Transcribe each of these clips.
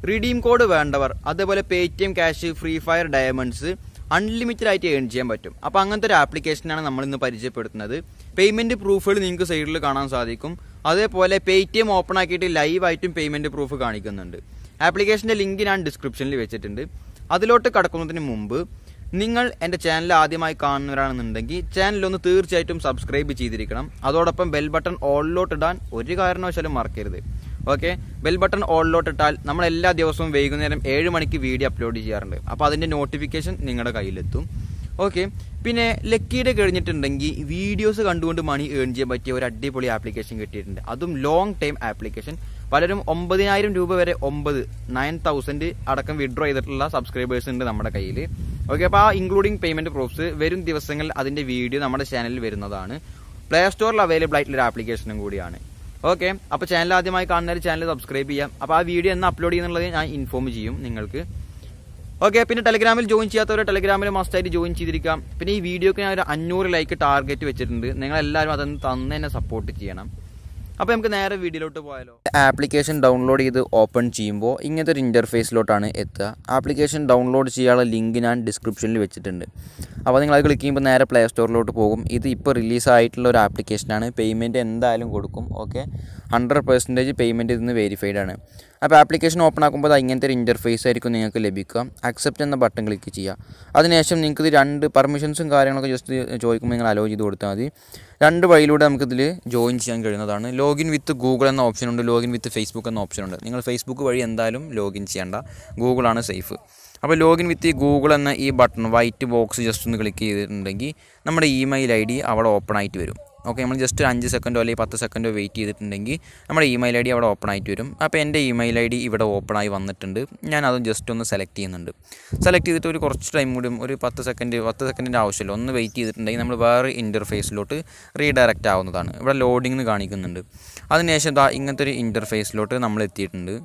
Redeem code വേണ്ടവർ, അതേപോലെ Paytm cash, free fire diamonds unlimited ആയിട്ട് ഏൺ ചെയ്യാൻ പറ്റും. അപ്പോൾ അങ്ങനത്തെ ഒരു ആപ്ലിക്കേഷനാണ് നമ്മൾ ഇന്ന് പരിചയപ്പെടുത്തുന്നത്. പേയ്മെന്റ് പ്രൂഫുകൾ നിങ്ങൾക്ക് സൈഡിൽ കാണാൻ സാധിക്കും. അതേപോലെ പേടിഎം ഓപ്പൺ ആക്കിയിട്ട് ലൈവായിട്ടും പേയ്മെന്റ് പ്രൂഫ് കാണിക്കുന്നുണ്ട്. ആപ്ലിക്കേഷന്റെ ലിങ്ക് ഞാൻ ഡിസ്ക്രിപ്ഷനിൽ വെച്ചിട്ടുണ്ട്. അതിലോട്ട് കടക്കുന്നതിന് മുമ്പ് നിങ്ങൾ എൻ്റെ ചാനൽ ആദ്യമായി കാണുന്നവരാണെന്നുണ്ടെങ്കിൽ ചാനലൊന്ന് തീർച്ചയായിട്ടും സബ്സ്ക്രൈബ് ചെയ്തിരിക്കണം. അതോടൊപ്പം ബെൽ ബട്ടൺ ഓളിലോട്ട് ഇടാൻ ഒരു കാരണവശാലും മറക്കരുത്. ഓക്കെ, ബെൽ ബട്ടൺ ഓളിലോട്ട് ഇട്ടാൽ നമ്മൾ എല്ലാ ദിവസവും വൈകുന്നേരം 7 മണിക്ക് വീഡിയോ അപ്ലോഡ് ചെയ്യാറുണ്ട്. അപ്പോൾ അതിൻ്റെ നോട്ടിഫിക്കേഷൻ നിങ്ങളുടെ കയ്യിലെത്തും. ഓക്കെ, പിന്നെ ലക്കിയുടെ കഴിഞ്ഞിട്ടുണ്ടെങ്കിൽ വീഡിയോസ് കണ്ടുകൊണ്ട് മണി ഏൺ ചെയ്യാൻ പറ്റിയ ഒരു അടിപൊളി ആപ്ലിക്കേഷൻ കിട്ടിയിട്ടുണ്ട്. അതും ലോങ് ടൈം ആപ്ലിക്കേഷൻ. പലരും 9,000 രൂപ വരെ 9,000 അടക്കം വിഡ്രോ ചെയ്തിട്ടുള്ള സബ്സ്ക്രൈബേഴ്സ് ഉണ്ട് നമ്മുടെ കയ്യിൽ. ഓക്കെ, അപ്പോൾ ആ ഇൻക്ലൂഡിംഗ് പേയ്മെന്റ് പ്രൂഫ്സ് വരും ദിവസങ്ങളിൽ അതിന്റെ വീഡിയോ നമ്മുടെ ചാനലിൽ വരുന്നതാണ്. പ്ലേ സ്റ്റോറിൽ അവൈലബിൾ ആയിട്ടുള്ള ഒരു ആപ്ലിക്കേഷനും കൂടിയാണ്. ഓക്കെ, അപ്പോൾ ചാനൽ ആദ്യമായി കാണുന്നവർ ചാനൽ സബ്സ്ക്രൈബ് ചെയ്യാം. അപ്പോൾ ആ വീഡിയോ എന്ന് അപ്ലോഡ് ചെയ്യുന്നുള്ളത് ഞാൻ ഇൻഫോം ചെയ്യും നിങ്ങൾക്ക്. ഓക്കെ, പിന്നെ ടെലഗ്രാമിൽ ജോയിൻ ചെയ്യാത്തവർ ടെലഗ്രാമിൽ മസ്റ്റായിട്ട് ജോയിൻ ചെയ്തിരിക്കാം. പിന്നെ ഈ വീഡിയോക്ക് ഞാൻ ഒരു 500 ലൈക്ക് ടാർഗറ്റ് വെച്ചിട്ടുണ്ട്. നിങ്ങളെല്ലാവരും അതൊന്ന് തന്നെ സപ്പോർട്ട് ചെയ്യണം. അപ്പോൾ നമുക്ക് നേരെ വീഡിയോയിലോട്ട് പോയാലോ. ആപ്ലിക്കേഷൻ ഡൗൺലോഡ് ചെയ്ത് ഓപ്പൺ ചെയ്യുമ്പോൾ ഇങ്ങനത്തെ ഒരു ഇൻ്റർഫേസിലോട്ടാണ് എത്തുക. ആപ്ലിക്കേഷൻ ഡൗൺലോഡ് ചെയ്യാനുള്ള ലിങ്ക് ഞാൻ ഡിസ്ക്രിപ്ഷനിൽ വെച്ചിട്ടുണ്ട്. അപ്പോൾ നിങ്ങൾ അത് ക്ലിക്ക് ചെയ്യുമ്പോൾ നേരെ പ്ലേ സ്റ്റോറിലോട്ട് പോകും. ഇത് ഇപ്പോൾ റിലീസായിട്ടുള്ള ഒരു ആപ്ലിക്കേഷനാണ്. പേയ്മെൻറ്റ് എന്തായാലും കൊടുക്കും. ഓക്കെ, 100% പേയ്മെൻറ്റ് ഇതിന് വെരിഫൈഡ് ആണ്. അപ്പോൾ ആപ്ലിക്കേഷൻ ഓപ്പൺ ആക്കുമ്പോൾ അത് ഇങ്ങനത്തെ ഒരു ഇൻ്റർഫേസ് ആയിരിക്കും നിങ്ങൾക്ക് ലഭിക്കുക. അക്സെപ്റ്റ് എന്ന ബട്ടൺ ക്ലിക്ക് ചെയ്യുക. അതിനുശേഷം നിങ്ങൾക്ക് ഇത് 2 പെർമിഷൻസും കാര്യങ്ങളൊക്കെ ജസ്റ്റ് ചോദിക്കുമ്പോൾ നിങ്ങൾ അലോ ചെയ്ത് കൊടുത്താൽ മതി. 2 വഴിയിലൂടെ നമുക്കിതിൽ ജോയിൻ ചെയ്യാൻ കഴിയുന്നതാണ്. ലോഗിൻ വിത്ത് ഗൂഗിൾ എന്ന ഓപ്ഷനുണ്ട്, ലോഗിൻ വിത്ത് ഫേസ്ബുക്ക് എന്ന ഓപ്ഷനുണ്ട്. നിങ്ങൾ ഫേസ്ബുക്ക് വഴി എന്തായാലും ലോഗിൻ ചെയ്യേണ്ട, ഗൂഗിളാണ് സേഫ്. അപ്പോൾ ലോഗിൻ വിത്ത് ഗൂഗിൾ എന്ന ഈ ബട്ടൺ വൈറ്റ് ബോക്സ് ജസ്റ്റ് ഒന്ന് ക്ലിക്ക് ചെയ്തിട്ടുണ്ടെങ്കിൽ നമ്മുടെ ഇമെയിൽ ID അവിടെ ഓപ്പൺ ആയിട്ട് വരും. ഓക്കെ, നമ്മൾ ജസ്റ്റ് 5 സെക്കൻഡോ അല്ലെങ്കിൽ 10 സെക്കൻഡോ വെയിറ്റ് ചെയ്തിട്ടുണ്ടെങ്കിൽ നമ്മുടെ ഇമെയിൽ ID അവിടെ ഓപ്പൺ ആയിട്ട് വരും. അപ്പോൾ എൻ്റെ ഇമെയിൽ ID ഇവിടെ ഓപ്പൺ ആയി വന്നിട്ടുണ്ട്. ഞാൻ അത് ജസ്റ്റ് ഒന്ന് സെലക്ട് ചെയ്യുന്നുണ്ട്. സെലക്ട് ചെയ്തിട്ട് ഒരു കുറച്ച് ടൈം കൂടി ഒരു 10 സെക്കൻഡിൻ്റെ ആവശ്യമില്ല, ഒന്ന് വെയിറ്റ് ചെയ്തിട്ടുണ്ടെങ്കിൽ നമ്മൾ വേറെ ഇൻ്റർഫേസിലോട്ട് റീഡയറക്റ്റ് ആവുന്നതാണ്. ഇവിടെ ലോഡിംഗ് കാണിക്കുന്നുണ്ട്. അതിനുശേഷം ഇങ്ങനത്തെ ഒരു ഇൻ്റർഫേസിലോട്ട് നമ്മൾ എത്തിയിട്ടുണ്ട്.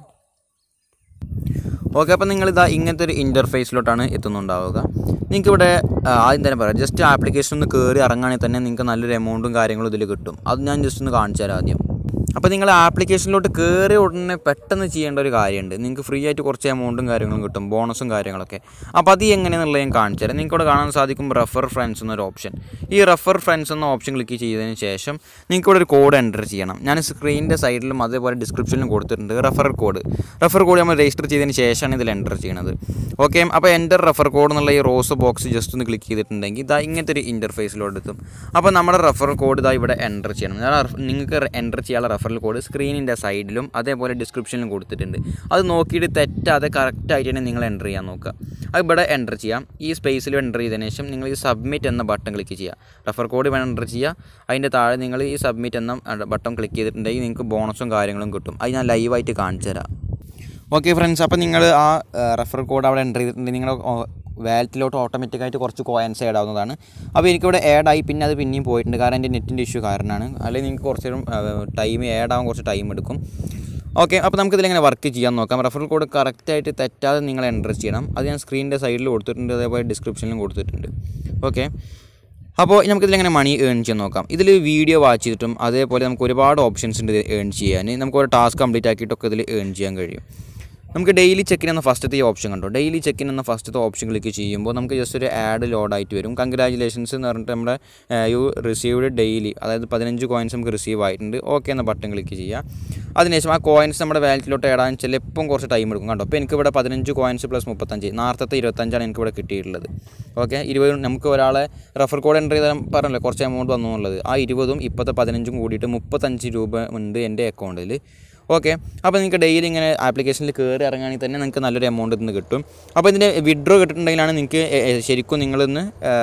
ഓക്കെ, അപ്പോൾ നിങ്ങളിതാ ഇങ്ങനത്തെ ഒരു ഇൻ്റർഫേസിലോട്ടാണ് എത്തുന്നുണ്ടാവുക. നിങ്ങൾക്ക് ഇവിടെ ആദ്യം തന്നെ പറയാം, ജസ്റ്റ് ആപ്ലിക്കേഷൻ ഒന്ന് കയറി ഇറങ്ങുകയാണെങ്കിൽ തന്നെ നിങ്ങൾക്ക് നല്ലൊരു എമൗണ്ടും കാര്യങ്ങളും ഇതിൽ കിട്ടും. അത് ഞാൻ ജസ്റ്റ് ഒന്ന് കാണിച്ചു തരാം ആദ്യം. അപ്പോൾ നിങ്ങൾ ആപ്ലിക്കേഷനിലോട്ട് കയറി ഉടനെ പെട്ടെന്ന് ചെയ്യേണ്ട ഒരു കാര്യമുണ്ട്. നിങ്ങൾക്ക് ഫ്രീ ആയിട്ട് കുറച്ച് എമൗണ്ടും കാര്യങ്ങളും കിട്ടും, ബോണസും കാര്യങ്ങളൊക്കെ. അപ്പോൾ അത് എങ്ങനെയാണെന്നുള്ളത് ഞാൻ കാണിച്ചു തരാം. നിങ്ങൾക്ക് ഇവിടെ കാണാൻ സാധിക്കും റെഫർ ഫ്രണ്ട്സ് എന്നൊരു ഓപ്ഷൻ. ഈ റെഫർ ഫ്രണ്ട്സ് എന്ന ഓപ്ഷൻ ക്ലിക്ക് ചെയ്തതിന് ശേഷം നിങ്ങൾക്ക് ഇവിടെ ഒരു കോഡ് എൻ്റർ ചെയ്യണം. ഞാൻ സ്ക്രീനിൻ്റെ സൈഡിലും അതേപോലെ ഡിസ്ക്രിപ്ഷനിലും കൊടുത്തിട്ടുണ്ട് റെഫർ കോഡ് നമ്മൾ രജിസ്റ്റർ ചെയ്തതിന് ശേഷമാണ് ഇതിൽ എൻ്റർ ചെയ്യുന്നത്. ഓക്കെ, അപ്പോൾ എൻ്റർ റെഫർ കോഡ് എന്നുള്ള ഈ റോസ് ബോക്സ് ജസ്റ്റ് ഒന്ന് ക്ലിക്ക് ചെയ്തിട്ടുണ്ടെങ്കിൽ ഇതാ ഇങ്ങനത്തെ ഒരു ഇൻ്റർഫേസിലോട്ട് എത്തും. അപ്പോൾ നമ്മുടെ റെഫർ കോഡ് ഇതാ ഇവിടെ എൻ്റർ ചെയ്യണം. നിങ്ങൾക്ക് എൻ്റർ ചെയ്യാനുള്ള റെഫറൽ കോഡ് സ്ക്രീനിൻ്റെ സൈഡിലും അതേപോലെ ഡിസ്ക്രിപ്ഷനിലും കൊടുത്തിട്ടുണ്ട്. അത് നോക്കിയിട്ട് തെറ്റാതെ കറക്റ്റായിട്ട് തന്നെ നിങ്ങൾ എൻ്റർ ചെയ്യാൻ നോക്കുക. അത് ഇവിടെ എൻ്റർ ചെയ്യാം. ഈ സ്പേസിൽ എൻ്റർ ചെയ്തതിന് ശേഷം നിങ്ങൾ ഈ സബ്മിറ്റ് എന്ന ബട്ടൺ ക്ലിക്ക് ചെയ്യുക. റെഫർ കോഡ് വേണം എൻ്റർ ചെയ്യുക. അതിൻ്റെ താഴെ നിങ്ങൾ ഈ സബ്മിറ്റ് എന്ന ബട്ടൺ ക്ലിക്ക് ചെയ്തിട്ടുണ്ടെങ്കിൽ നിങ്ങൾക്ക് ബോണസും കാര്യങ്ങളും കിട്ടും. അത് ഞാൻ ലൈവായിട്ട് കാണിച്ചു തരാം. ഓക്കെ ഫ്രണ്ട്സ്, അപ്പോൾ നിങ്ങൾ ആ റെഫർ കോഡ് അവിടെ എൻ്റർ ചെയ്തിട്ടുണ്ടെങ്കിൽ നിങ്ങൾ വാലറ്റിലോട്ട് ഓട്ടോമാറ്റിക്കായിട്ട് കുറച്ച് കോയിൻസ് ആഡ് ആവുന്നതാണ്. അപ്പോൾ എനിക്കിവിടെ ആഡായി, പിന്നെ അത് പിന്നെയും പോയിട്ടുണ്ട്. കാരണം എൻ്റെ നെറ്റിൻ്റെ ഇഷ്യൂ കാരണമാണ്. അല്ലെങ്കിൽ നിങ്ങൾക്ക് കുറച്ച് ടൈം ആഡ് ആവാൻ കുറച്ച് ടൈം എടുക്കും. ഓക്കെ, അപ്പോൾ നമുക്കിതിലെങ്ങനെ വർക്ക് ചെയ്യാൻ നോക്കാം. റെഫറൽ കോഡ് കറക്റ്റായിട്ട് തെറ്റാതെ നിങ്ങൾ എൻ്റർ ചെയ്യണം. അത് ഞാൻ സ്ക്രീനിൻ്റെ സൈഡിൽ കൊടുത്തിട്ടുണ്ട്, അതേപോലെ ഡിസ്ക്രിപ്ഷനിലും കൊടുത്തിട്ടുണ്ട്. ഓക്കെ, അപ്പോൾ നമുക്കിതിലെങ്ങനെ മണി ഏൺ ചെയ്യാൻ നോക്കാം. ഇതിൽ വീഡിയോ വാച്ച് ചെയ്തിട്ടും അതേപോലെ നമുക്ക് ഒരുപാട് ഓപ്ഷൻസ് ഉണ്ട് ഏൺ ചെയ്യാൻ. നമുക്ക് ഒരു ടാസ്ക് കംപ്ലീറ്റ് ആക്കിയിട്ടൊക്കെ ഇതിൽ ഏൺ ചെയ്യാൻ കഴിയും. നമുക്ക് ഡെയിലി ചെക്കിൻ എന്ന ഫസ്റ്റത്തെ ഓപ്ഷൻ കണ്ടോ. ഡെയിലി ചെക്കിൻ എന്ന ഫസ്റ്റത്തെ ഓപ്ഷൻ ക്ലിക്ക് ചെയ്യുമ്പോൾ നമുക്ക് ജസ്റ്റ് ഒരു ആഡ് ലോഡായിട്ട് വരും. കൺഗ്രാജുലേഷൻസ് എന്ന് പറഞ്ഞിട്ട് നമ്മുടെ യു റിസീവ്ഡ് ഡെയിലി, അതായത് 15 കോയിൻസ് നമുക്ക് റിസീവ് ആയിട്ടുണ്ട്. ഓക്കെ എന്ന ബട്ടൺ ക്ലിക്ക് ചെയ്യുക. അതിനുശേഷം ആ കോയിൻസ് നമ്മുടെ വാലറ്റിലോട്ട് ഇടാൻ ചിലപ്പം കുറച്ച് ടൈം എടുക്കും കണ്ടോ. അപ്പോൾ എനിക്കിവിടെ 15 കോയിൻസ് + 35, നേരത്തെ 25 എനിക്കിവിടെ കിട്ടിയിട്ടുള്ളത്. ഓക്കെ, 20 നമുക്ക് ഒരാളെ റെഫർ കോഡ് എൻ്റർ ചെയ്താൽ പറഞ്ഞല്ലോ കുറച്ച് എമൗണ്ട് വന്നു എന്നുള്ളത്. ആ 20ഉം ഇപ്പോഴത്തെ 15ഉം കൂടിയിട്ട് 35 രൂപ ഉണ്ട് എൻ്റെ അക്കൗണ്ടിൽ. ഓക്കെ, അപ്പോൾ നിങ്ങൾക്ക് ഡെയിലി ഇങ്ങനെ ആപ്ലിക്കേഷനിൽ കയറി ഇറങ്ങുകയാണെങ്കിൽ തന്നെ നിങ്ങൾക്ക് നല്ലൊരു എമൗണ്ട് ഇന്ന് കിട്ടും. അപ്പോൾ ഇതിൻ്റെ വിഡ്രോ കിട്ടിയിട്ടുണ്ടെങ്കിലാണ് നിങ്ങൾക്ക് ശരിക്കും നിങ്ങളിന്ന്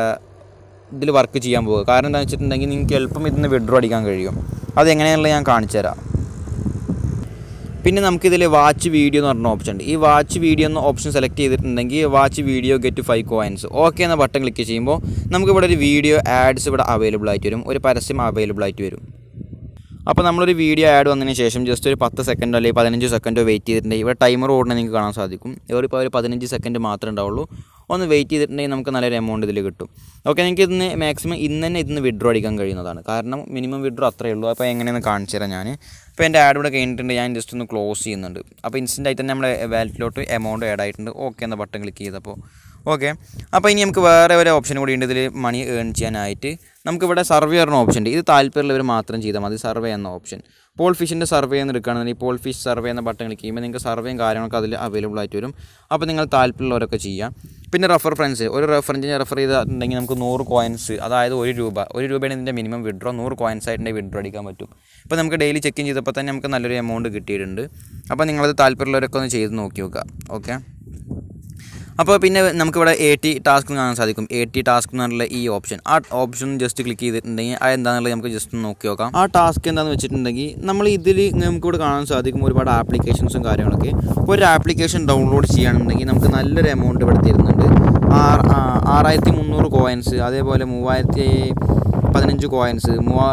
ഇതിൽ വർക്ക് ചെയ്യാൻ പോകുക. കാരണം എന്താണെന്ന് വെച്ചിട്ടുണ്ടെങ്കിൽ നിങ്ങൾക്ക് എളുപ്പം ഇതിന് വിഡ്രോ അടിക്കാൻ കഴിയും. അതെങ്ങനെയാണെന്നുള്ളത് ഞാൻ കാണിച്ചു തരാം. പിന്നെ നമുക്കിതിൽ വാച്ച് വീഡിയോ എന്ന് പറഞ്ഞ ഓപ്ഷൻ ഉണ്ട്. ഈ വാച്ച് വീഡിയോ എന്ന ഓപ്ഷൻ സെലക്ട് ചെയ്തിട്ടുണ്ടെങ്കിൽ watch video get 5 coins. Okay എന്ന ബട്ടൺ ക്ലിക്ക് ചെയ്യുമ്പോൾ നമുക്കിവിടെ ഒരു വീഡിയോ ആഡ്സ് ഇവിടെ അവൈലബിൾ ആയിട്ട് വരും, ഒരു പരസ്യം അവൈലബിൾ ആയിട്ട് വരും. അപ്പോൾ നമ്മളൊരു വീഡിയോ ആഡ് വന്നതിന് ശേഷം ജസ്റ്റ് ഒരു 10 സെക്കൻഡോ അല്ലെങ്കിൽ 15 സെക്കൻഡോ വെയിറ്റ് ചെയ്തിട്ടുണ്ടെങ്കിൽ ഇവിടെ ടൈമർ ഓടുന്നത് നിങ്ങൾക്ക് കാണാൻ സാധിക്കും. ഇപ്പോൾ ഒരു 15 സെക്കൻഡ് മാത്രമേ ഉണ്ടാവുള്ളൂ. ഒന്ന് വെയിറ്റ് ചെയ്തിട്ടുണ്ടെങ്കിൽ നമുക്ക് നല്ലൊരു എമൗണ്ട് ഇതിൽ കിട്ടും. ഓക്കെ, നിങ്ങൾക്ക് ഇതിന് മാക്സിമം ഇന്ന് തന്നെ ഇതിന് വിഡ്രോ അടിക്കാൻ കഴിയുന്നതാണ്. കാരണം മിനിമം വിഡ്രോ അത്രയേ ഉള്ളൂ. അപ്പോൾ എങ്ങനെയെന്ന് കാണിച്ചു തരാം ഞാൻ. ഇപ്പോൾ എൻ്റെ ആഡ് ഇവിടെ കഴിഞ്ഞിട്ടുണ്ട്, ഞാൻ ജസ്റ്റ് ഒന്ന് ക്ലോസ് ചെയ്യുന്നുണ്ട്. അപ്പോൾ ഇൻസ്റ്റൻ്റായി തന്നെ നമ്മുടെ വാലറ്റിലോട്ട് എമൗണ്ട് ആഡ് ആയിട്ടുണ്ട്. ഓക്കെ എന്ന ബട്ടൺ ക്ലിക്ക് ചെയ്തപ്പോൾ ഓക്കെ. അപ്പോൾ ഇനി നമുക്ക് വേറെ ഒരു ഓപ്ഷൻ കൂടി ഉണ്ട് ഇതിൽ മണി ഏൺ ചെയ്യാനായിട്ട്. നമുക്കിവിടെ സർവേ എന്ന ഓപ്ഷൻ ഉണ്ട്. ഇത് താല്പര്യമുള്ളവർ മാത്രം ചെയ്താൽ മതി. സർവേ എന്ന ഓപ്ഷൻ പോൾ ഫിഷിൻ്റെ സർവേ എന്ന് എടുക്കുകയാണെന്നുണ്ടെങ്കിൽ പോൾ ഫിഷ് സർവേ എന്ന ബട്ടൺ ക്ലിക്ക് ചെയ്യുമ്പോൾ നിങ്ങൾക്ക് സർവേയും കാര്യങ്ങളൊക്കെ അതിൽ അവൈലബിൾ ആയിട്ട് വരും. അപ്പോൾ നിങ്ങൾ താല്പര്യമുള്ളവരൊക്കെ ചെയ്യാം. പിന്നെ റെഫർ ഫ്രണ്ട്സ്, ഒരു റെഫറൻസിനെ റെഫർ ചെയ്തിട്ടുണ്ടെങ്കിൽ നമുക്ക് 100 കോയിൻസ്, അതായത് ഒരു രൂപയാണ് ഇതിൻ്റെ മിനിമം വിഡ്രോ. 100 കോയിൻസ് ആയിട്ടുണ്ടെങ്കിൽ വിഡ്രോ അടിക്കാൻ പറ്റും. ഇപ്പോൾ നമുക്ക് ഡെയിലി ചെക്ക് ഇൻ ചെയ്തപ്പോൾ തന്നെ നമുക്ക് നല്ലൊരു എമൗണ്ട് കിട്ടിയിട്ടുണ്ട്. അപ്പോൾ നിങ്ങളത് താല്പര്യമുള്ളവരൊക്കെ ഒന്ന് ചെയ്ത് നോക്കി നോക്കുക. ഓക്കെ, അപ്പോൾ പിന്നെ നമുക്കിവിടെ 80 ടാസ്ക് കാണാൻ സാധിക്കും. 80 ടാസ്ക് എന്ന് പറഞ്ഞുള്ള ഈ ഓപ്ഷൻ, ആ ഓപ്ഷൻ ജസ്റ്റ് ക്ലിക്ക് ചെയ്തിട്ടുണ്ടെങ്കിൽ അത് എന്താണെന്നുള്ളത് നമുക്ക് ജസ്റ്റ് നോക്കി നോക്കാം. ആ ടാസ്ക് എന്താണെന്ന് വെച്ചിട്ടുണ്ടെങ്കിൽ നമ്മൾ ഇതിൽ നമുക്കിവിടെ കാണാൻ സാധിക്കും ഒരുപാട് ആപ്ലിക്കേഷൻസും കാര്യങ്ങളൊക്കെ. ഒരു ആപ്ലിക്കേഷൻ ഡൗൺലോഡ് ചെയ്യുകയാണെന്നുണ്ടെങ്കിൽ നമുക്ക് നല്ലൊരു എമൗണ്ട് ഇവിടെ തരുന്നുണ്ട്. 6300 കോയിൻസ്, അതേപോലെ 3015 കോയിൻസ്,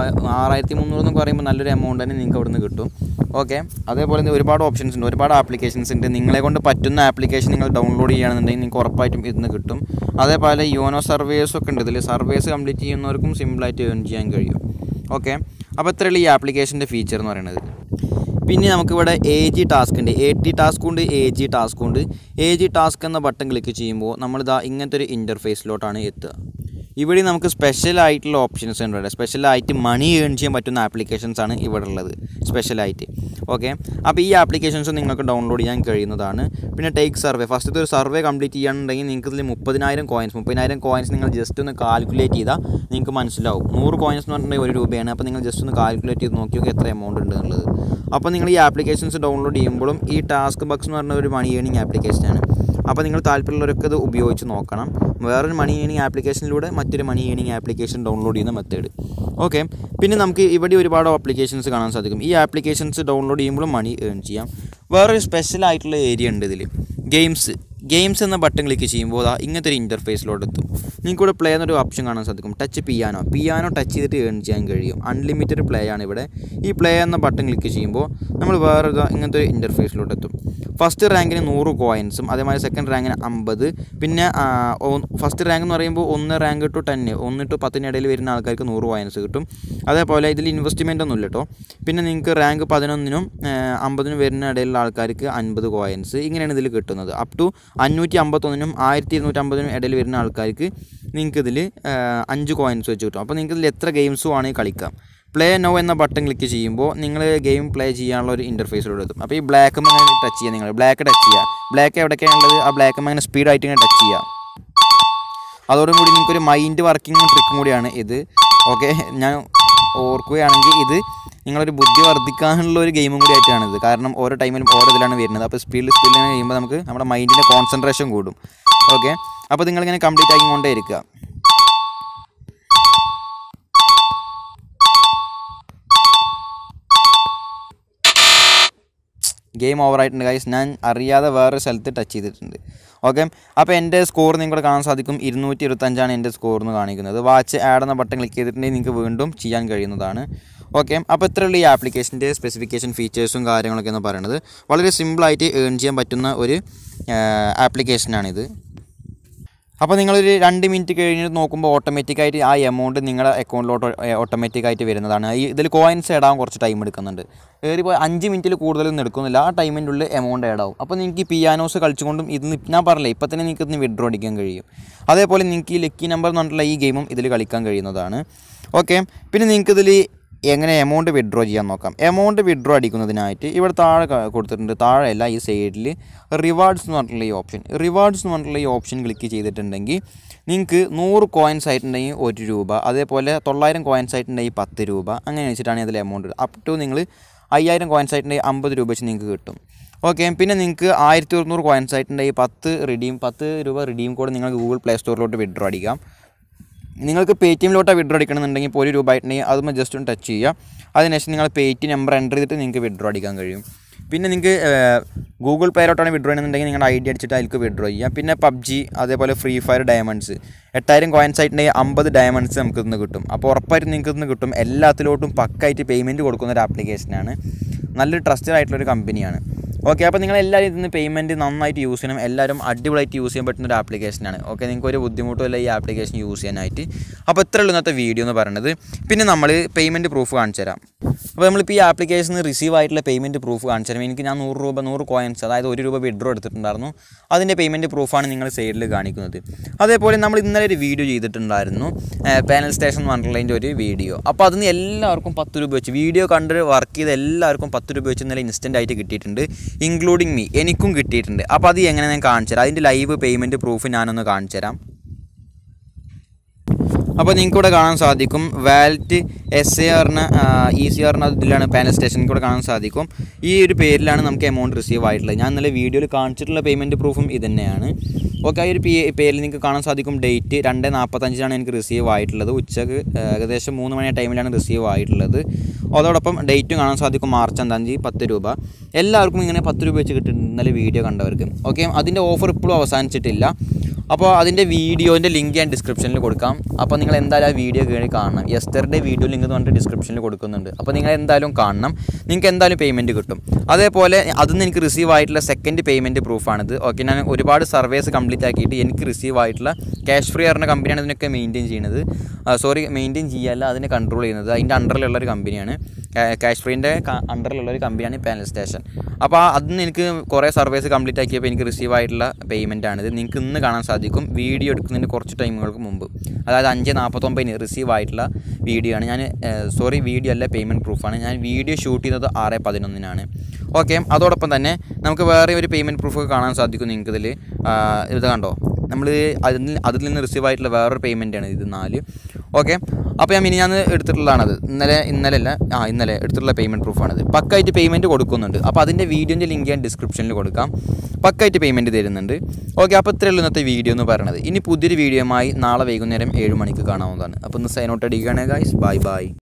6300 എന്ന് പറയുമ്പോൾ നല്ലൊരു എമൗണ്ട് തന്നെ നിങ്ങൾക്ക് അവിടെ നിന്ന് കിട്ടും. ഓക്കെ, അതേപോലെ ഒരുപാട് ഓപ്ഷൻസ് ഉണ്ട്, ഒരുപാട് ആപ്ലിക്കേഷൻസ് ഉണ്ട്. നിങ്ങളെ കൊണ്ട് പറ്റുന്ന ആപ്ലിക്കേഷൻ നിങ്ങൾ ഡൗൺലോഡ് ചെയ്യുകയാണെന്നുണ്ടെങ്കിൽ നിങ്ങൾക്ക് ഉറപ്പായിട്ടും ഇതിന് കിട്ടും. അതേപോലെ യോനോ സർവേസൊക്കെ ഉണ്ട്. ഇതിൽ സർവേസ് കംപ്ലീറ്റ് ചെയ്യുന്നവർക്കും സിമ്പിളായിട്ട് ഏൺ ചെയ്യാൻ കഴിയും. ഓക്കെ, അപ്പോൾ ഇത്രയുള്ള ഈ ആപ്ലിക്കേഷൻ്റെ ഫീച്ചർ എന്ന് പറയുന്നത്. പിന്നെ നമുക്കിവിടെ AG ടാസ്ക് ഉണ്ട്. 80 ടാസ്ക് ഉണ്ട്, AG ടാസ്ക് ഉണ്ട്. AG ടാസ്ക് എന്ന ബട്ടൺ ക്ലിക്ക് ചെയ്യുമ്പോൾ നമ്മളിതാ ഇങ്ങനത്തെ ഒരു ഇൻ്റർഫേസിലോട്ടാണ് എത്തുക. ഇവിടെ നമുക്ക് സ്പെഷ്യലായിട്ടുള്ള ഓപ്ഷൻസ് ഉണ്ട്. ഇവിടെ സ്പെഷ്യലായിട്ട് മണി ഏൺ ചെയ്യാൻ പറ്റുന്ന ആപ്ലിക്കേഷൻസാണ് ഇവിടെ ഉള്ളത് സ്പെഷ്യലായിട്ട്. ഓക്കെ, അപ്പോൾ ഈ ആപ്ലിക്കേഷൻസ് നിങ്ങൾക്ക് ഡൗൺലോഡ് ചെയ്യാൻ കഴിയുന്നതാണ്. പിന്നെ ടേക്ക് സർവേ, ഫസ്റ്റത്തെ ഒരു സർവേ കംപ്ലീറ്റ് ചെയ്യാനുണ്ടെങ്കിൽ നിങ്ങൾക്ക് ഇതിൽ 30,000 കോയിൻസ് നിങ്ങൾ ജസ്റ്റ് ഒന്ന് കാൽക്കുലേറ്റ് ചെയ്താൽ നിങ്ങൾക്ക് മനസ്സിലാവും. 100 കോയിൻസ് എന്ന് പറഞ്ഞിട്ടുണ്ടെങ്കിൽ 1 രൂപയാണ്. അപ്പോൾ നിങ്ങൾ ജസ്റ്റ് ഒന്ന് കാൽക്കുലേറ്റ് ചെയ്ത് നോക്കി എത്ര എമൗണ്ട് ഉണ്ട് എന്നുള്ളത്. അപ്പോൾ നിങ്ങൾ ഈ ആപ്ലിക്കേഷൻസ് ഡൗൺലോഡ് ചെയ്യുമ്പോഴും ഈ ടാസ്ക് ബക്സ് എന്ന് പറഞ്ഞ ഒരു മണി ഏണിംഗ് ആപ്ലിക്കേഷനാണ്. അപ്പോൾ നിങ്ങൾ താല്പര്യമുള്ളവരൊക്കെ ഇത് ഉപയോഗിച്ച് നോക്കണം. വേറൊരു മണി ഏണിംഗ് ആപ്ലിക്കേഷനിലൂടെ മറ്റൊരു മണി ഏണിംഗ് ആപ്ലിക്കേഷൻ ഡൗൺലോഡ് ചെയ്യുന്ന മെത്തേഡ്. ഓക്കെ, പിന്നെ നമുക്ക് ഇവിടെ ഒരുപാട് ആപ്ലിക്കേഷൻസ് കാണാൻ സാധിക്കും. ഈ ആപ്ലിക്കേഷൻസ് ഡൗൺലോഡ് ചെയ്യുമ്പോഴും മണി ഏൺ ചെയ്യാം. വേറൊരു സ്പെഷ്യലായിട്ടുള്ള ഏരിയ ഉണ്ട് ഇതിൽ, ഗെയിംസ് എന്ന ബട്ടൺ ക്ലിക്ക് ചെയ്യുമ്പോൾ ഇങ്ങനത്തെ ഒരു ഇൻ്റർഫേസിലോട്ട് എത്തും. നിങ്ങൾക്കിവിടെ പ്ലേ എന്നൊരു ഓപ്ഷൻ കാണാൻ സാധിക്കും. ടച്ച് പിയാനോ ടച്ച് ചെയ്തിട്ട് ഏൺ ചെയ്യാൻ കഴിയും. അൺലിമിറ്റഡ് പ്ലേ ആണ് ഇവിടെ. ഈ പ്ലേ എന്ന ബട്ടൺ ക്ലിക്ക് ചെയ്യുമ്പോൾ നമ്മൾ വേറെ ഇങ്ങനത്തെ ഒരു ഇൻ്റർഫേസിലോട്ട് എത്തും. ഫസ്റ്റ് റാങ്കിന് 100 കോയിൻസും, അതേമാതിരി സെക്കൻഡ് റാങ്കിന് 50. പിന്നെ ഫസ്റ്റ് റാങ്ക് എന്ന് പറയുമ്പോൾ 1 റാങ്ക് ടു 10, 1 to 10 ഇടയിൽ വരുന്ന ആൾക്കാർക്ക് 100 കോയിൻസ് കിട്ടും. അതേപോലെ ഇതിൽ ഇൻവെസ്റ്റ്മെൻ്റ് ഒന്നും ഇല്ല കേട്ടോ. പിന്നെ നിങ്ങൾക്ക് റാങ്ക് 11നും 50നും വരുന്ന ഇടയിലുള്ള ആൾക്കാർക്ക് 50 കോയിൻസ്. ഇങ്ങനെയാണ് ഇതിൽ കിട്ടുന്നത്. അപ് ടു 551നും 1250നും ഇടയിൽ വരുന്ന ആൾക്കാർക്ക് നിങ്ങൾക്ക് ഇതിൽ 5 കോയിൻസ് വെച്ച് കിട്ടും. അപ്പോൾ നിങ്ങൾക്ക് ഇതിൽ എത്ര ഗെയിംസും ആണെങ്കിൽ കളിക്കാം. പ്ലേ നോ എന്ന ബട്ടൺ ക്ലിക്ക് ചെയ്യുമ്പോൾ നിങ്ങൾ ഗെയിം പ്ലേ ചെയ്യാനുള്ള ഒരു ഇൻ്റർഫേസിലൂടെ എത്തും. അപ്പോൾ ഈ ബ്ലാക്ക് അങ്ങനെ ടച്ച് ചെയ്യുക, നിങ്ങൾ ബ്ലാക്ക് ടച്ച് ചെയ്യുക. ബ്ലാക്ക് എവിടെയൊക്കെയാണ് ഉള്ളത് ആ ബ്ലാക്ക് അങ്ങനെ സ്പീഡായിട്ട് ഇങ്ങനെ ടച്ച് ചെയ്യുക. അതോടുകൂടി നിങ്ങൾക്കൊരു മൈൻഡ് വർക്കിംഗ് ട്രിക്കും കൂടിയാണ് ഇത്. ഓക്കെ, ഞാൻ ഓർക്കുകയാണെങ്കിൽ ഇത് നിങ്ങളൊരു ബുദ്ധി വർദ്ധിക്കാനുള്ള ഒരു ഗെയിമും കൂടി ആയിട്ടാണിത്. കാരണം ഓരോ ടൈമിലും ഓരോ ഇതിലാണ് വരുന്നത്. അപ്പോൾ സ്പീഡിൽ ചെയ്യുമ്പോൾ നമുക്ക് നമ്മുടെ മൈൻഡിൻ്റെ കോൺസെൻട്രേഷൻ കൂടും. ഓക്കെ, അപ്പോൾ നിങ്ങളിങ്ങനെ കംപ്ലീറ്റ് ആക്കിക്കൊണ്ടേ ഇരിക്കുക. ഗെയിം ഓവറായിട്ടുണ്ട് ഗൈസ്. ഞാൻ അറിയാതെ വേറെ സ്ഥലത്ത് ടച്ച് ചെയ്തിട്ടുണ്ട്. ഓക്കെ, അപ്പോൾ എൻ്റെ സ്കോർ നിങ്ങൾക്ക് കാണാൻ സാധിക്കും. 225 എൻ്റെ സ്കോർ എന്ന് കാണിക്കുന്നത്. വാച്ച് ആഡ് എന്ന ബട്ടൺ ക്ലിക്ക് ചെയ്തിട്ടുണ്ടെങ്കിൽ നിങ്ങൾക്ക് വീണ്ടും ചെയ്യാൻ കഴിയുന്നതാണ്. ഓക്കെ, അപ്പോൾ ഇത്രയുള്ള ഈ ആപ്ലിക്കേഷൻ്റെ സ്പെസിഫിക്കേഷൻ ഫീച്ചേഴ്സും കാര്യങ്ങളൊക്കെ എന്ന് പറയുന്നത് വളരെ സിമ്പിളായിട്ട് ഏൺ ചെയ്യാൻ പറ്റുന്ന ഒരു ആപ്ലിക്കേഷനാണിത്. അപ്പോൾ നിങ്ങളൊരു 2 മിനിറ്റ് കഴിഞ്ഞിട്ട് നോക്കുമ്പോൾ ഓട്ടോമാറ്റിക്കായിട്ട് ആ എമൗണ്ട് നിങ്ങളുടെ അക്കൗണ്ടിലോട്ട് ഓട്ടോമാറ്റിക്കായിട്ട് വരുന്നതാണ്. ഇതിൽ കോയിൻസ് ഇടാൻ കുറച്ച് ടൈം എടുക്കുന്നുണ്ട്. ഏറിപ്പോൾ 5 മിനിറ്റിൽ കൂടുതലൊന്നും എടുക്കുന്നില്ല. ആ ടൈമിൻ്റെ ഉള്ളിൽ എമൗണ്ട് ആഡാവും. അപ്പോൾ നിങ്ങൾക്ക് ഈ പിയാനോസ് കളിച്ചുകൊണ്ടും ഇതിന് ഞാൻ പറഞ്ഞില്ലേ ഇപ്പോൾ തന്നെ നിങ്ങൾക്ക് ഇതിന് വിഡ്രോ അടിക്കാൻ കഴിയും. അതേപോലെ നിങ്ങൾക്ക് ഈ ലക്കി നമ്പർ എന്ന് പറഞ്ഞിട്ടുള്ള ഈ ഗെയിമും ഇതിൽ കളിക്കാൻ കഴിയുന്നതാണ്. ഓക്കെ, പിന്നെ നിങ്ങൾക്കിതിൽ എങ്ങനെ എമൗണ്ട് വിഡ്രോ ചെയ്യാൻ നോക്കാം. എമൗണ്ട് വിഡ്രോ അടിക്കുന്നതിനായിട്ട് ഇവിടെ താഴെ കൊടുത്തിട്ടുണ്ട്. താഴെയല്ല ഈ സൈഡിൽ റിവാർഡ്സ് എന്ന് പറഞ്ഞിട്ടുള്ള ഈ ഓപ്ഷൻ ക്ലിക്ക് ചെയ്തിട്ടുണ്ടെങ്കിൽ നിങ്ങൾക്ക് 100 കോയിൻസ് ആയിട്ടുണ്ടെങ്കിൽ 1 രൂപ, അതേപോലെ 900 കോയിൻസ് ആയിട്ടുണ്ടെങ്കിൽ 10 രൂപ, അങ്ങനെ വെച്ചിട്ടാണ് ഇതിൽ എമൗണ്ട്. അപ് ടു നിങ്ങൾ 5000 കോയിൻസ് ആയിട്ടുണ്ടെങ്കിൽ 50 രൂപ വെച്ച് നിങ്ങൾക്ക് കിട്ടും. ഓക്കെ, പിന്നെ നിങ്ങൾക്ക് 1200 കോയിൻസ് ആയിട്ടുണ്ടെങ്കിൽ 10 രൂപ റിഡീം കോഡ് നിങ്ങൾ ഗൂഗിൾ പ്ലേ സ്റ്റോറിലോട്ട് വിഡ്രോ അടിക്കാം. നിങ്ങൾക്ക് പേടിഎമ്മിലോട്ട് വിഡ്രോ അടിക്കണമെന്നുണ്ടെങ്കിൽ ഇപ്പോൾ 1 രൂപ ആയിട്ടുണ്ടെങ്കിൽ അതുമ്പോൾ ജസ്റ്റ് ഒന്ന് ടച്ച് ചെയ്യുക. അതിനുശേഷം നിങ്ങൾ പേടി നമ്പർ എൻ്റർ ചെയ്തിട്ട് നിങ്ങൾക്ക് വിഡ്രോ അടിക്കാൻ കഴിയും. പിന്നെ നിങ്ങൾക്ക് ഗൂഗിൾ പേയിലോട്ടാണ് വിഡ്രോ ചെയ്യുന്നുണ്ടെങ്കിൽ നിങ്ങളുടെ ID അടിച്ചിട്ട് അതിലേക്ക് വിഡ്രോ ചെയ്യാം. പിന്നെ PUBG അതേപോലെ ഫ്രീ ഫയർ ഡയമണ്ട്സ് 8000 കോയിൻസ് ആയിട്ടുണ്ടെങ്കിൽ 50 ഡയമണ്ട്സ് നമുക്ക് ഇന്ന് കിട്ടും. അപ്പോൾ ഉറപ്പായിട്ടും നിങ്ങൾക്ക് ഇന്ന് കിട്ടും. എല്ലാത്തിലോട്ടും പക്കായിട്ട് പേയ്മെൻറ്റ് കൊടുക്കുന്ന ഒരു ആപ്ലിക്കേഷനാണ്. നല്ലൊരു ട്രസ്റ്റഡ് ആയിട്ടുള്ളൊരു കമ്പനിയാണ്. ഓക്കെ, അപ്പോൾ നിങ്ങളെല്ലാവരും ഇതിന് പേയ്മെൻറ്റ് നന്നായിട്ട് യൂസ് ചെയ്യണം. എല്ലാവരും അടിപൊളിയായിട്ട് യൂസ് ചെയ്യാൻ പറ്റുന്ന ഒരു ആപ്ലിക്കേഷനാണ്. ഓക്കെ, നിങ്ങൾക്ക് ഒരു ബുദ്ധിമുട്ടുമില്ല ഈ ആപ്ലിക്കേഷൻ യൂസ് ചെയ്യാനായിട്ട്. അപ്പോൾ ഇത്രയുള്ളൂ ഇന്നത്തെ വീഡിയോ എന്ന് പറയുന്നത്. പിന്നെ നമ്മൾ പേയ്മെൻറ്റ് പ്രൂഫ് കാണിച്ചു തരാം. അപ്പോൾ നമ്മളിപ്പോൾ ഈ ആപ്ലിക്കേഷന് റിസീവ് ആയിട്ടുള്ള പേയ്മെൻറ്റ് പ്രൂഫ് കാണിച്ചു തരാം. എനിക്ക് ഞാൻ 100 കോയിൻസ് അതായത് ₹1 വിഡ്രോ എടുത്തിട്ടുണ്ടായിരുന്നു. അതിൻ്റെ പേയ്മെൻറ്റ് പ്രൂഫാണ് നിങ്ങൾ സൈഡിൽ കാണിക്കുന്നത്. അതേപോലെ നമ്മൾ ഇന്നലെ ഒരു വീഡിയോ ചെയ്തിട്ടുണ്ടായിരുന്നു, പാനൽ സ്റ്റേഷൻ വണ്ടർലൈൻ്റെ ഒരു വീഡിയോ. അപ്പോൾ അതിന് എല്ലാവർക്കും ₹10 വെച്ച് വീഡിയോ കണ്ട് വർക്ക് ചെയ്ത് എല്ലാവർക്കും ₹10 വെച്ച് ഇന്നലെ ഇൻസ്റ്റൻ്റ് ആയിട്ട് കിട്ടിയിട്ടുണ്ട്, ഇൻക്ലൂഡിങ് മീ, എനിക്കും കിട്ടിയിട്ടുണ്ട്. അപ്പോൾ അത് എങ്ങനെ ഞാൻ കാണിച്ചു തരാം. അതിൻ്റെ ലൈവ് പേയ്മെൻറ്റ് പ്രൂഫ് ഞാനൊന്ന് കാണിച്ചു തരാം. അപ്പോൾ നിങ്ങൾക്ക് ഇവിടെ കാണാൻ സാധിക്കും വാലറ്റ് SAR ECR ഇതിലാണ് പാനൽ സ്റ്റേഷൻ കൂടെ കാണാൻ സാധിക്കും. ഈ ഒരു പേരിലാണ് നമുക്ക് എമൗണ്ട് റിസീവ് ആയിട്ടുള്ളത്. ഞാൻ ഇന്നലെ വീഡിയോയിൽ കാണിച്ചിട്ടുള്ള പേയ്മെൻറ്റ് പ്രൂഫും ഇത് തന്നെയാണ്. ഓക്കെ, ആ ഒരു പേരിൽ നിങ്ങൾക്ക് കാണാൻ സാധിക്കും ഡേറ്റ് 2:45 എനിക്ക് റിസീവ് ആയിട്ടുള്ളത്. ഉച്ചക്ക് ഏകദേശം 3 മണി ടൈമിലാണ് റിസീവ് ആയിട്ടുള്ളത്. അതോടൊപ്പം ഡേറ്റും കാണാൻ സാധിക്കും മാർച്ച് 5 ₹10. എല്ലാവർക്കും ഇങ്ങനെ ₹10 വെച്ച് കിട്ടുന്നുണ്ട് ഇന്നലെ വീഡിയോ കണ്ടവർക്ക്. ഓക്കെ, അതിൻ്റെ ഓഫർ ഇപ്പോഴും അവസാനിച്ചിട്ടില്ല. അപ്പോൾ അതിൻ്റെ വീഡിയോൻ്റെ ലിങ്ക് ഞാൻ ഡിസ്ക്രിപ്ഷനിൽ കൊടുക്കാം. അപ്പോൾ നിങ്ങൾ എന്തായാലും ആ വീഡിയോ കയറി കാണണം. യെസ്റ്റർഡേ വീഡിയോ ലിങ്ക് എന്ന് പറഞ്ഞിട്ട് ഡിസ്ക്രിപ്ഷനിൽ കൊടുക്കുന്നുണ്ട്. അപ്പോൾ നിങ്ങൾ എന്തായാലും കാണണം, നിങ്ങൾക്ക് എന്തായാലും പേയ്മെൻറ്റ് കിട്ടും. അതേപോലെ അതിന്ന് എനിക്ക് റിസീവ് ആയിട്ടുള്ള സെക്കൻഡ് പേയ്മെൻറ്റ് പ്രൂഫാണിത്. ഓക്കെ, ഞാൻ ഒരുപാട് സർവേസ് കംപ്ലീറ്റ് ആക്കിയിട്ട് എനിക്ക് റിസീവ് ആയിട്ടുള്ള ക്യാഷ് ഫ്രീ പറഞ്ഞ കമ്പനിയാണ് ഇതിനൊക്കെ മെയിൻറ്റെയിൻ ചെയ്യുന്നത്. മെയിൻറ്റെയിൻ ചെയ്യല്ല, അതിനെ കൺട്രോൾ ചെയ്യുന്നത്. അതിൻ്റെ അണ്ടറിലുള്ളൊരു കമ്പനിയാണ്, ക്യാഷ് ഫ്രീൻ്റെ അണ്ടറിലുള്ളൊരു കമ്പനിയാണ് പാനൽ സ്റ്റേഷൻ. അപ്പോൾ അതിന് എനിക്ക് കുറേ സർവേസ് കംപ്ലീറ്റ് ആക്കിയപ്പോൾ എനിക്ക് റിസീവ് ആയിട്ടുള്ള പേയ്മെൻറ്റാണിത്. നിങ്ങൾക്ക് ഇന്ന് കാണാൻ സാധിക്കും വീഡിയോ എടുക്കുന്നതിന് കുറച്ച് ടൈമുകൾക്ക് മുമ്പ്, അതായത് 5:49 റിസീവ് ആയിട്ടുള്ള വീഡിയോ ആണ്. വീഡിയോ അല്ല, പേയ്മെൻറ്റ് പ്രൂഫാണ്. ഞാൻ വീഡിയോ ഷൂട്ട് ചെയ്തത് 6:11 ഓക്കെ, അതോടൊപ്പം തന്നെ നമുക്ക് വേറെ ഒരു പേയ്മെൻറ്റ് പ്രൂഫ് കാണാൻ സാധിക്കും. നിങ്ങൾക്ക് ഇത് കണ്ടോ, നമ്മൾ അതിൽ നിന്ന് റിസീവ് ആയിട്ടുള്ള വേറൊരു പേയ്മെൻറ്റാണ് ഇത് 4. ഓക്കെ, അപ്പോൾ ഞാൻ മിനിഞ്ഞാന്ന് എടുത്തിട്ടുള്ളതാണത്. ഇന്നലെ എടുത്തിട്ടുള്ള പേയ്മെൻറ്റ് പ്രൂഫാണിത്. പക്കായിട്ട് പേയ്മെൻറ്റ് കൊടുക്കുന്നുണ്ട്. അപ്പോൾ അതിൻ്റെ വീഡിയോൻ്റെ ലിങ്ക് ഞാൻ ഡിസ്ക്രിപ്ഷനിൽ കൊടുക്കാം. പക്കായിട്ട് പേയ്മെൻറ്റ് തരുന്നുണ്ട്. ഓക്കെ, അപ്പോൾ ഇത്രയുള്ളൂ ഇന്നത്തെ വീഡിയോ എന്ന് പറയുന്നത്. ഇനി പുതിയൊരു വീഡിയോയുമായി നാളെ വൈകുന്നേരം 7 മണിക്ക് കാണാവുന്നതാണ്. അപ്പോൾ ഇന്ന് സൈൻ ഔട്ട് അടിക്കുകയാണ് ഗൈസ്. ബൈ.